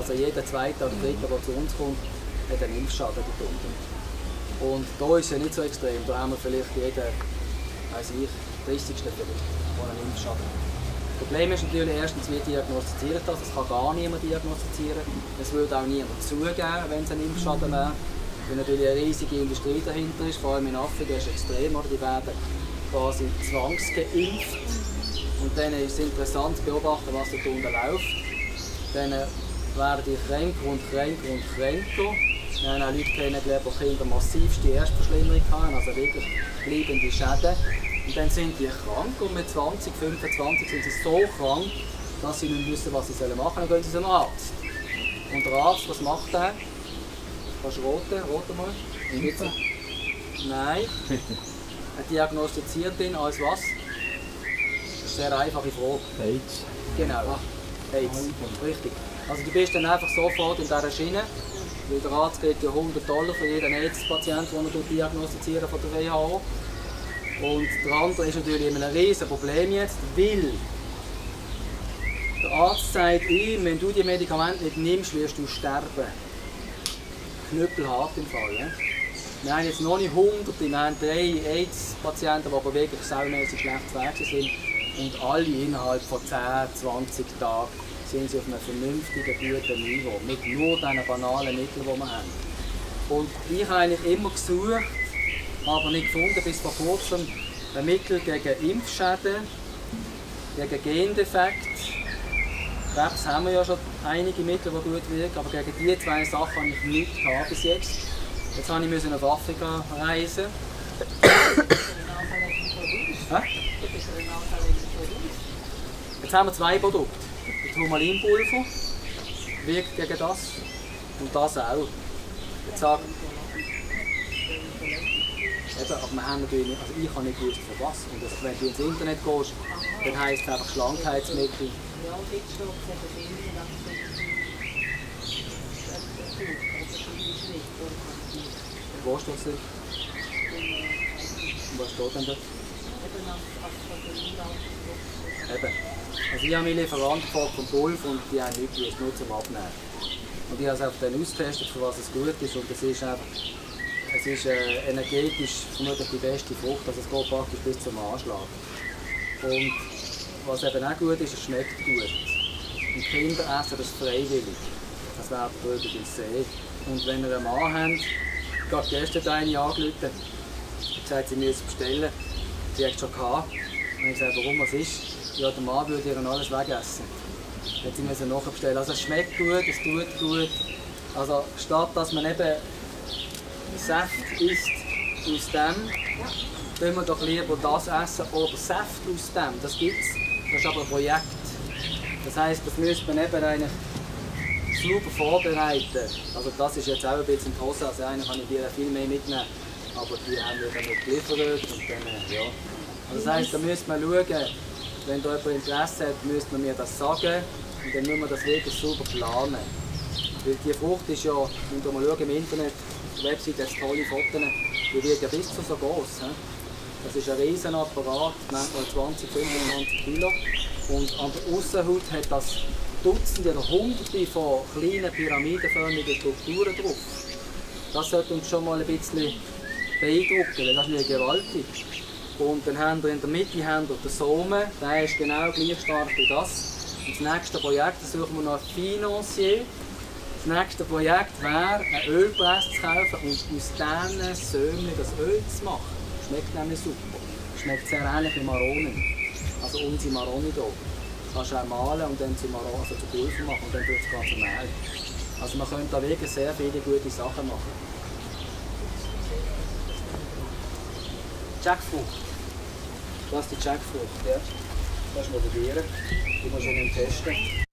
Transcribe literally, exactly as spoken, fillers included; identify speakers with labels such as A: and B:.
A: Also jeder zweite oder dritte, der zu uns kommt, hat einen Impfschaden dort unten. Und da ist es ja nicht so extrem, da haben wir vielleicht jeden, weiss ich, dreißigsten vielleicht, der einen Impfschaden hat. Das Problem ist natürlich erstens, wie diagnostiziert das, das kann gar niemand diagnostizieren. Es würde auch niemand zugeben, wenn es einen Impfschaden wäre. Weil natürlich eine riesige Industrie dahinter ist, vor allem in Afrika ist es extrem, oder? Die werden quasi zwangsgeimpft. Und dann ist es interessant zu beobachten, was dort unten läuft. Dann werden die kränker und kränker und kränker. Wir haben auch Leute kennengelernt, die Kinder massivste Erstverschlimmerung hatten, also wirklich bleibende Schäden. Und dann sind die krank und mit zwanzig, fünfundzwanzig sind sie so krank, dass sie nicht wissen, was sie machen sollen. Dann gehen sie zu einem Arzt. Und der Arzt, was macht er? Kannst du roten? Roten mal? Bitte. Nein. Er diagnostiziert ihn als was? Das ist eine sehr einfache Frage.
B: AIDS.
A: Genau. AIDS. Richtig. Also du bist dann einfach sofort in dieser Schiene. Weil der Arzt kriegt ja hundert Dollar für jeden AIDS-Patienten, den er diagnostizieren von der W H O. Und der andere ist natürlich immer ein riesiges Problem jetzt, weil der Arzt sagt ihm, wenn du die Medikamente nicht nimmst, wirst du sterben. Knüppelhart im Fall. Ja? Wir haben jetzt noch nicht hunderte, wir haben drei AIDS-Patienten, die aber wirklich saumässig schlecht zu Weg sind. Und alle innerhalb von zehn, zwanzig Tagen sind sie auf einem vernünftigen, guten Niveau. Mit nur diesen banalen Mitteln, die wir haben. Und ich habe eigentlich immer gesucht, aber nicht gefunden bis vor kurzem, ein Mittel gegen Impfschäden, gegen Gendefekte. Krebs haben wir ja schon einige Mittel, die gut wirken, aber gegen diese zwei Sachen habe ich nichts gehabt bis jetzt. Jetzt musste ich auf Afrika reisen. Jetzt haben wir zwei Produkte. Das Turmalinpulver wirkt gegen das und das auch. Jetzt sagen, eben, aber wir haben natürlich, also ich habe nicht gewusst von was. Und das, wenn du ins Internet gehst, dann heisst es einfach Schlankheitsmittel. Wo steht es denn? Was steht denn da? Eben. Also ich habe meine Lieferanten gefragt vom Pulver und die haben nichts gewusst, nur zum Abnehmen. Und ich habe es einfach dann ausgetestet, für was es gut ist. Und es ist einfach, es ist äh, energetisch vermutlich die beste Frucht, also es geht praktisch bis zum Anschlag. Und was eben auch gut ist, es schmeckt gut. Und Kinder essen das freiwillig. Das wäre drüber ins See. Und wenn ihr einen Mann habt, gerade gestern eine angerufen, hat gesagt, sie müssen bestellen. Sie hat es schon gehabt. Und ich habe gesagt, warum, was ist? Ja, der Mann würde ihr alles wegessen. Jetzt sie müssen nachbestellen. Also es schmeckt gut, es tut gut. Also statt dass man eben Saft isst aus dem, können wir doch lieber das essen oder Saft aus dem. Das gibt es. Das ist aber ein Projekt. Das heisst, das müsste man eben eigentlich super vorbereiten. Also das ist jetzt auch ein bisschen die Hose. Also eigentlich kann ich dir viel mehr mitnehmen. Aber die haben wir dann nicht geliefert. Und dann, ja. Also das heisst, da müsste man schauen, wenn da jemand Interesse hat, müsste man mir das sagen. Und dann muss man das wirklich super planen. Weil die Frucht ist ja, wenn wir mal schauen im Internet, die Webseite hat tolle Fotos, die wird ja bis zu so groß. Das ist ein riesen Apparat, manchmal zwanzig, fünfundzwanzig Kilo. Und an der Aussenhaut hat das Dutzende oder Hunderte von kleinen pyramidenförmigen Strukturen drauf. Das sollte uns schon mal ein bisschen beeindrucken, weil das ist nicht gewaltig. Und dann haben wir in der Mitte haben wir den Samen, der ist genau gleich stark wie das. Und das nächste Projekt, das suchen wir noch einen Financier. Das nächste Projekt wäre, einen Ölpress zu kaufen und aus diesen Sämchen das Öl zu machen. Schmeckt nämlich super. Schmeckt sehr ähnlich wie Maronen. Also unsere Maroni hier. Das kannst du auch mahlen und dann zu, Maron, also zu Pulver machen und dann wird es ganze Mehl. Also man könnte da wirklich sehr viele gute Sachen machen. Jackfrucht. Das ist die Jackfrucht. Ja. Das musst du mal probieren. Die musst du nicht testen.